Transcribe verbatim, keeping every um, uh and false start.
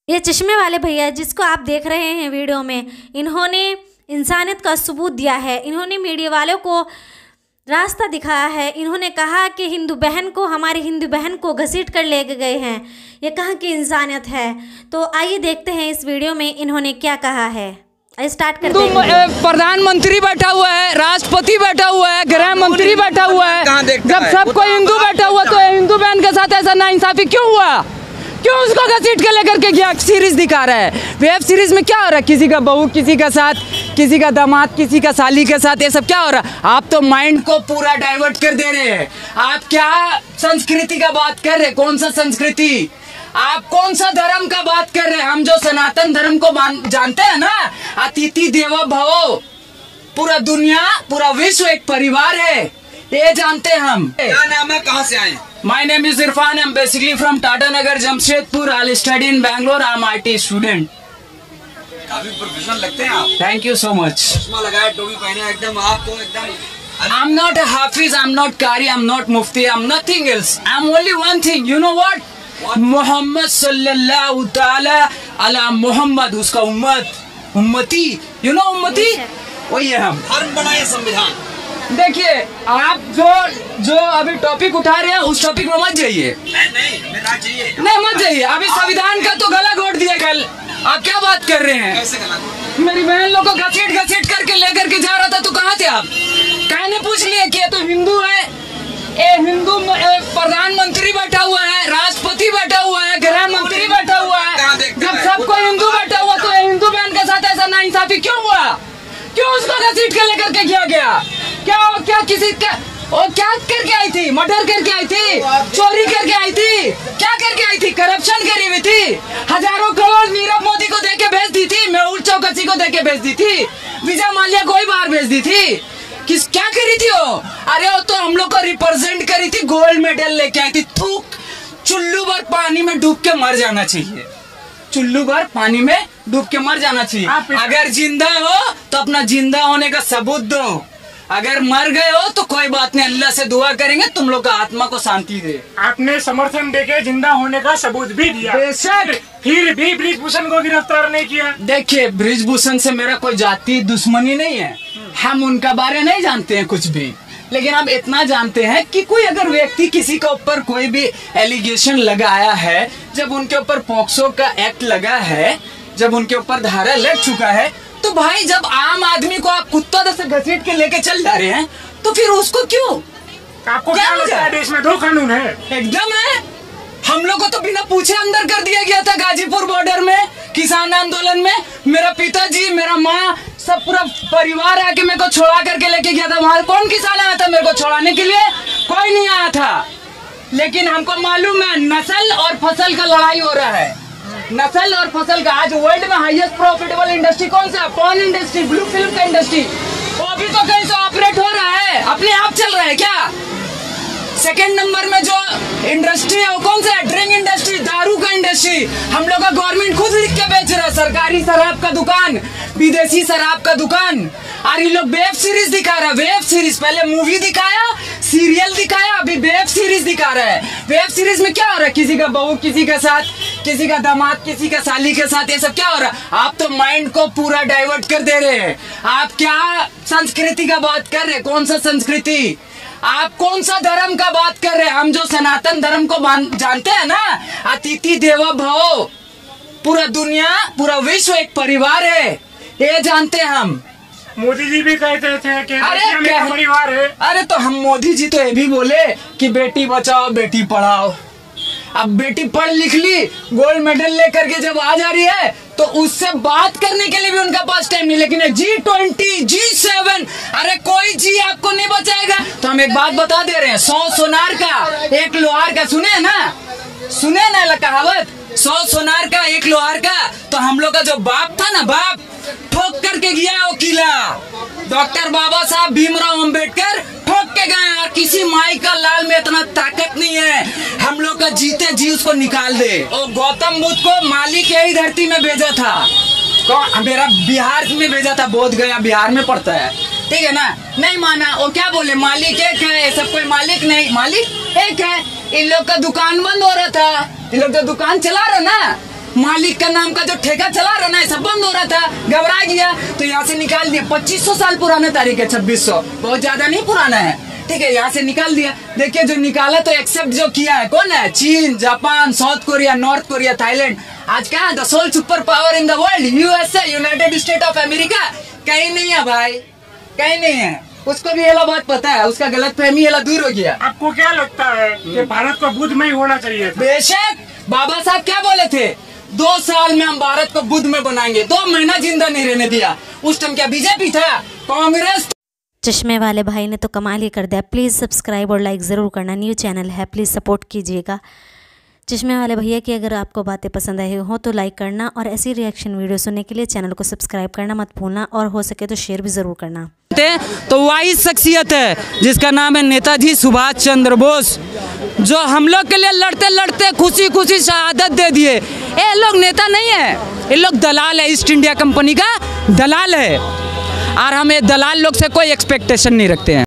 ये चश्मे वाले भैया जिसको आप देख रहे हैं वीडियो में, इन्होंने इंसानियत का सबूत दिया है। इन्होंने मीडिया वालों को रास्ता दिखाया है। इन्होंने कहा कि हिंदू बहन को, हमारी हिंदू बहन को घसीट कर ले गए हैं। ये कहाँ की इंसानियत है? तो आइए देखते हैं इस वीडियो में इन्होंने क्या कहा है। स्टार्ट करते हैं। प्रधानमंत्री बैठा हुआ है, राष्ट्रपति बैठा हुआ है, गृह मंत्री बैठा हुआ है। जब सब कोई हिंदू बैठा हुआ तो हिंदू बहन के साथ ऐसा नाइंसाफी क्यों हुआ? क्यों उसको घसीट के लेकर के गया? सीरीज दिखा रहा है। वेब सीरीज में क्या हो रहा है? किसी का बहू किसी का साथ, किसी का दामाद किसी का साली के साथ, ये सब क्या हो रहा है? आप तो माइंड को पूरा डाइवर्ट कर दे रहे हैं। आप क्या संस्कृति का बात कर रहे हैं? कौन सा संस्कृति? आप कौन सा धर्म का बात कर रहे हैं? हम जो सनातन धर्म को जानते हैं ना, अतिथि देवो भव, पूरा दुनिया पूरा विश्व एक परिवार है, ये जानते हैं हम। क्या नाम है, कहाँ से आए? My name is Irfan. I'm basically from Tata Nagar, Jamshedpur. I'll study in Bangalore. I'm I T student. काफी प्रोफेशनल लगते हैं आप। Thank you so much. चश्मा लगाया, टोपी पहने, एकदम आप तो एकदम। I'm not a Hafiz. I'm not Qari. I'm not Mufti. I'm nothing else. I'm only one thing. You know what? What? Muhammad sallallahu ta'ala ala Muhammad. उसका उम्मत, उम्मती. You know उम्मती? वही है हम। धर्म बनाए संविधान। देखिए, आप जो जो अभी टॉपिक उठा रहे हैं उस टॉपिक में मत जाइए। नहीं नहीं, मेरा चाहिए। नहीं मत जाइए। अभी संविधान का तो गला घोट दिया कल। आप क्या बात कर रहे हैं? कैसे गला? मेरी बहन लोग को घसीट घसीट करके लेकर के जा रहा था, तो कहाँ थे आप? कहने पूछ लिए कि ये तो हिंदू है, ये हिंदू प्रधानमंत्री बैठा हुआ है, राष्ट्रपति बैठा हुआ है, गृह मंत्री बैठा हुआ है। जब सब कोई हिंदू बैठा हुआ तो हिंदू बहन के साथ ऐसा नाइंसाफी क्यों हुआ? क्यों उसको घसीट के लेकर के किया गया? क्या क्या किसी का और क्या करके आई थी? मर्डर करके आई थी, चोरी करके आई थी, क्या करके आई थी? करप्शन करी हुई थी। हजारों करोड़ नीरव मोदी को देके भेज दी थी, मेहुल चौकसी को देके भेज दी थी, विजय माल्या को ही बाहर भेज दी थी। किस क्या करी थी वो? अरे वो तो हम लोग को रिप्रेजेंट करी थी, गोल्ड मेडल लेके आई थी। थूक, चुल्लू भर पानी में डूब के मर जाना चाहिए। चुल्लू भर पानी में डूब के मर जाना चाहिए। अगर जिंदा हो तो अपना जिंदा होने का सबूत दो। अगर मर गए हो तो कोई बात नहीं, अल्लाह से दुआ करेंगे तुम लोग का आत्मा को शांति दे। आपने समर्थन देके जिंदा होने का सबूत भी दिया, बेशक, फिर भी बृजभूषण को गिरफ्तार नहीं किया। देखिए, बृजभूषण से मेरा कोई जाति दुश्मनी नहीं है, हम उनका बारे नहीं जानते हैं कुछ भी, लेकिन हम इतना जानते हैं कि कोई अगर व्यक्ति किसी के ऊपर कोई भी एलिगेशन लगाया है, जब उनके ऊपर पॉक्सो का एक्ट लगा है, जब उनके ऊपर धारा लग चुका है, तो भाई जब आम आदमी को आप कुत्ता से घसीट के लेके चल जा रहे हैं, तो फिर उसको क्यों? आपको क्या लगता है देश में दो कानून है? एकदम है। हम लोग को तो बिना पूछे अंदर कर दिया गया था गाजीपुर बॉर्डर में, किसान आंदोलन में। मेरा पिताजी, मेरा माँ, सब पूरा परिवार आके मेरे को छोड़ा करके लेके गया था। वहां कौन किसान आया था मेरे को छोड़ाने के लिए? कोई नहीं आया था। लेकिन हमको मालूम है नस्ल और फसल का लड़ाई हो रहा है। नस्ल और फसल का आज वर्ल्ड में हाईएस्ट प्रॉफिटेबल इंडस्ट्री कौन सा? पॉर्न इंडस्ट्री, ब्लू फिल्म का इंडस्ट्री। वो भी तो कहीं से ऑपरेट हो रहा है, अपने आप चल रहा है क्या? सेकंड नंबर में जो इंडस्ट्री है वो कौन सा है? ड्रिंक इंडस्ट्री, दारू का इंडस्ट्री। हम लोग का गवर्नमेंट खुद लिख के बेच रहा है, सरकारी शराब का दुकान, विदेशी शराब का दुकान। और ये लोग वेब सीरीज दिखा रहा है, वेब सीरीज। पहले मूवी दिखाया, सीरियल दिखाया, अभी वेब सीरीज दिखा रहा है। वेब सीरीज में क्या हो रहा है? किसी का बहू किसी के साथ, किसी का दामाद किसी का साली के साथ, ये सब क्या हो रहा है? आप तो माइंड को पूरा डाइवर्ट कर दे रहे हैं। आप क्या संस्कृति का बात कर रहे हैं? कौन सा संस्कृति? आप कौन सा धर्म का बात कर रहे हैं? हम जो सनातन धर्म को जानते हैं ना, अतिथि देवो भव, पूरा दुनिया पूरा विश्व एक परिवार है, ये जानते हैं हम। मोदी जी भी कहते थे कि अरे मेरा परिवार है। अरे तो हम मोदी जी तो ये भी बोले कि बेटी बचाओ बेटी पढ़ाओ। अब बेटी पढ़ लिख ली, गोल्ड मेडल लेकर के जब आ जा रही है, तो उससे बात करने के लिए भी उनका पास टाइम नहीं। लेकिन जी ट्वेंटी, जी सेवन, अरे कोई जी आपको नहीं बचाएगा। तो हम एक बात बता दे रहे हैं, सौ सोनार का एक लोहार का, सुने ना, सुने ना कहावत, सौ सोनार का एक लोहार का। तो हम लोग का जो बाप था ना, बाप ठोक करके गया वो किला, डॉक्टर बाबा साहब भीमराव अंबेडकर ठोक के गए। और किसी माई का लाल में इतना ताकत नहीं है हम लोग का जीते जी उसको निकाल दे। और गौतम बुद्ध को माली के ही धरती में भेजा था, कौन? मेरा बिहार में भेजा था, बोध गया बिहार में पड़ता है, ठीक है ना? नहीं माना, वो क्या बोले, मालिक एक है, सब कोई मालिक नहीं, मालिक एक है। इन लोग का दुकान बंद हो रहा था, इन लोग तो दुकान चला रहा ना, मालिक का नाम का जो ठेका चला रहा ना सब बंद हो रहा था, घबरा गया तो यहाँ से निकाल दिया। पच्चीस सौ साल पुराना तारीख है, छब्बीस सौ, बहुत ज्यादा नहीं पुराना है, ठीक है, यहाँ से निकाल दिया। देखिए जो निकाला तो एक्सेप्ट जो किया है कौन है? चीन, Japan, south Korea, north Korea, Thailand. आज क्या है? The sole super power in the world, USA, United State of America, कहीं नहीं है भाई, कहीं नहीं है। उसको भी ये बात पता है, उसका गलत फहमी ये दूर हो गया। आपको क्या लगता है कि भारत को बुद्धमय होना चाहिए? बेशक, बाबा साहब क्या बोले थे? दो साल में हम भारत को बुद्ध में बनाएंगे। दो महीना जिंदा नहीं रहने दिया। उस टाइम क्या बीजेपी था? कांग्रेस। चश्मे वाले भाई ने तो कमाल ही कर दिया। प्लीज़ सब्सक्राइब और लाइक ज़रूर करना, न्यू चैनल है, प्लीज़ सपोर्ट कीजिएगा। चश्मे वाले भैया की अगर आपको बातें पसंद आई हो तो लाइक करना और ऐसी रिएक्शन वीडियो सुनने के लिए चैनल को सब्सक्राइब करना मत भूलना और हो सके तो शेयर भी ज़रूर करना। तो वही शख्सियत है जिसका नाम है नेताजी सुभाष चंद्र बोस, जो हम लोग के लिए लड़ते लड़ते खुशी खुशी शहादत दे दिए। ये लोग नेता नहीं है, ये लोग दलाल है, ईस्ट इंडिया कंपनी का दलाल है, और हम ये दलाल लोग से कोई एक्सपेक्टेशन नहीं रखते हैं।